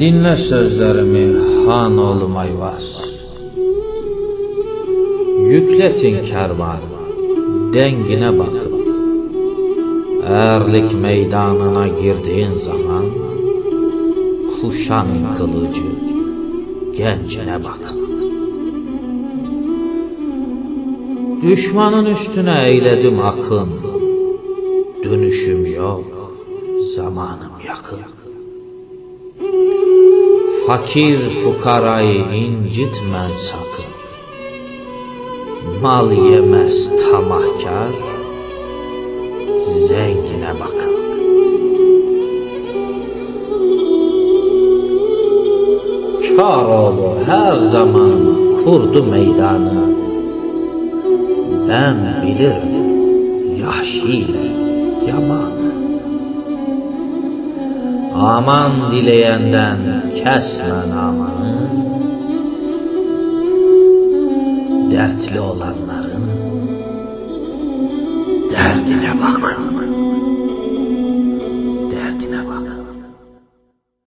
Dinle sözlerimi han oğlum Ayvaz. Yükletin kervanı dengine bakın. Erlik meydanına girdiğin zaman kuşan kılıcı gencine bakın. Düşmanın üstüne eyledim akın. Dönüşüm yok, zamanım yakın. Fakir fukarayı incitmen sakın. Mal yemez tamahkar, zengine bakın. Kâroğlu her zaman kurdu meydanı. Ben bilirim yahşi yamanı. Aman dileyenden kesmen amanı. Dertli olanların derdine bakın.